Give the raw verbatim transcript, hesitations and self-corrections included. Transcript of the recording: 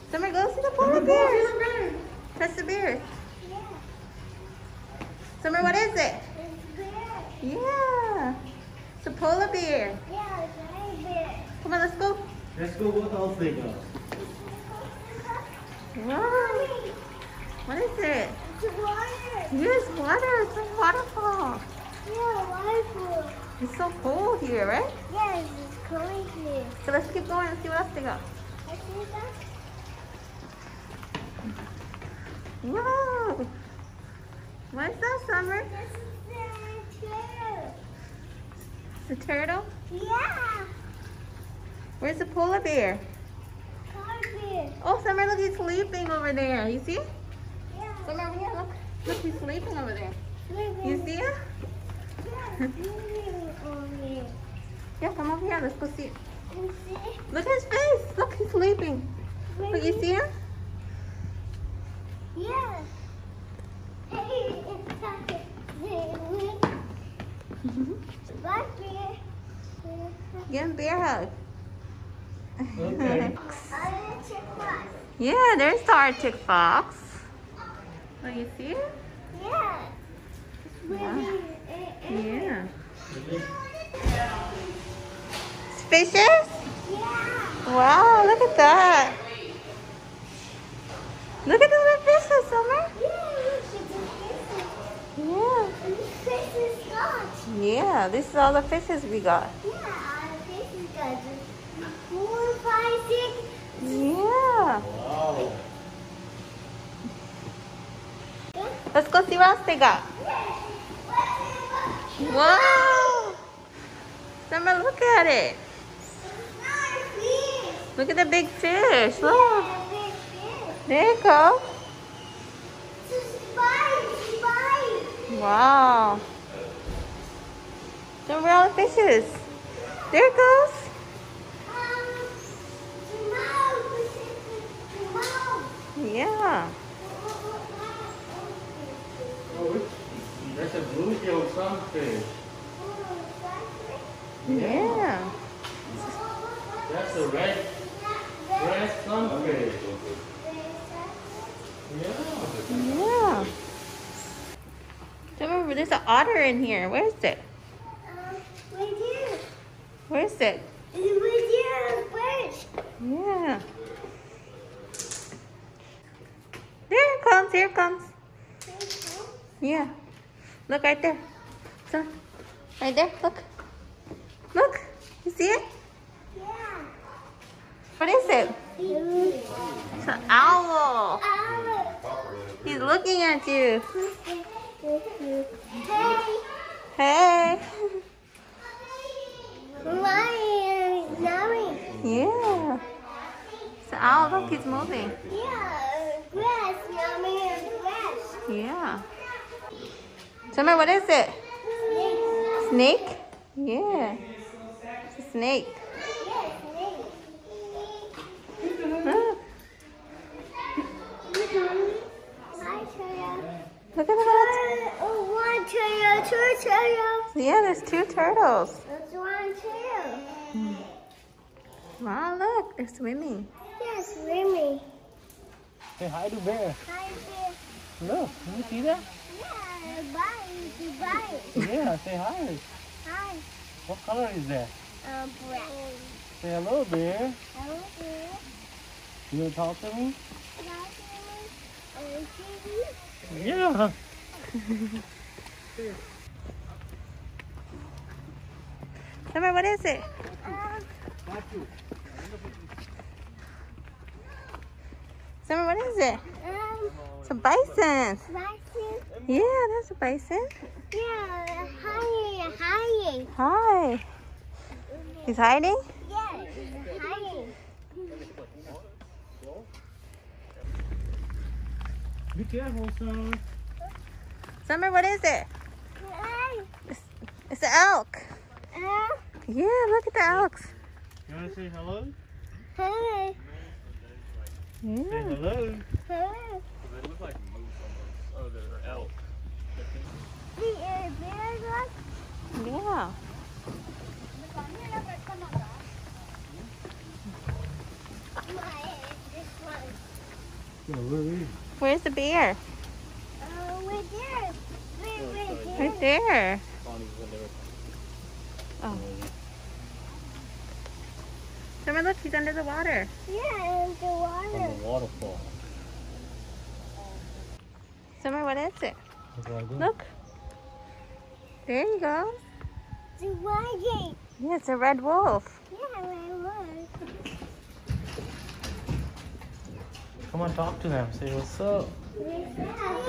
Summer, go see the polar bear. Press the bear. Yeah. Summer, what is it? It's bear. Yeah. It's a polar bear. Yeah, it's a bear. Come on, let's go. Let's go with all things. Wow. What is it? It's water. Yes, water. It's a waterfall. Yeah, waterfall. It's so cold here, right? Yes, it's cold here. So let's keep going and see what else they got. I see that. Wow. What is that, Summer? This is the turtle. It's a turtle? Yeah. Where's the polar bear? Polar bear. Oh, Summer, look, he's sleeping over there. You see? Yeah. Summer, over here, look. Look, he's sleeping over there. Living. You see him? Yeah, living over here. Yeah, come over here. Let's go see. You see? Look at his face. Look, he's sleeping. Look, you see him? Yeah. Hey, it's like black bear. Give him bear hug. Okay. Arctic fox. Yeah, there's the Arctic fox. Oh, you see it? Yeah. Wow. Yeah. Yeah. Fishes? Yeah. Wow, look at that. Look at all the fishes, Summer. Yeah. And this fish is gone. Yeah, this is all the fishes we got. Yeah, all the fish is gone. Four, five, six. Yeah. Wow. Let's go see what else they got. Wow. Summer, look at it. Look at the big fish. Look. There you go. Wow. So where are all the fishes? There it goes. Yeah. Oh, that's a bluegill sunfish. Yeah. That's a red, red sunfish. Yeah. Yeah. Remember, there's an otter in here. Where is it? Where is it? Yeah. There it comes. Here it comes. Yeah. Look right there. So, right there. Look. Look. You see it? What is it? It's an owl. He's looking at you. Hey. Hey. Lion, yummy. Yeah. It's an owl. Look, he's moving. Yeah, grass, yummy, grass. Yeah. Summer, what is it? Snake? Yeah. It's a snake. Look. Look at that. Oh, one turtle, two turtles. Yeah, there's two turtles. That's one turtle. Wow, look, they're swimming. Yes, Remy. Say hi to bear. Hi there. Look, can you see that? Yeah, bye, bye. Yeah, say hi. Hi. What color is that? Um, brown. Say hello, bear. Hello there. You want to talk to me? And T V. Yeah. Summer, what is it? Um, Summer, what is it? um, It's a bison. bison. Yeah, that's a bison. Yeah, hiding, hiding. Hi. He's hiding? Yeah, hiding. Be careful, son. Summer, what is it? Hi. It's, it's an elk. Uh, Yeah, look at the elks. You want to say hello? hi. Say Yeah. hello. Hi. They look like moose almost. Oh, they're elk. The uh, bear look. Yeah. My, this one. Yeah, where is he? Where's the bear? Uh, we're there. We're, we're there. Right there. Bonnie's in there. Oh. Samar, look, he's under the water. Yeah, in the water. From the waterfall. Samar, what is it? Look right there. Look. There you go. The water. Yeah, it's a red wolf. Yeah, we were. Come on, talk to them. Say what's up. We're there.